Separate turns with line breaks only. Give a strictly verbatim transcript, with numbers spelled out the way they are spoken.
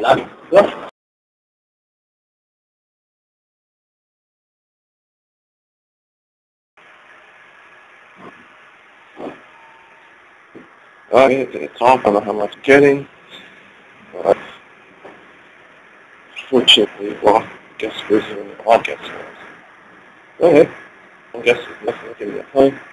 Yep. Okay, it's, it's off. I don't know how much I'm getting. Uh, fortunately, well, guess who's in all guess who's. Go ahead. I guess it's nothing. Give me a time.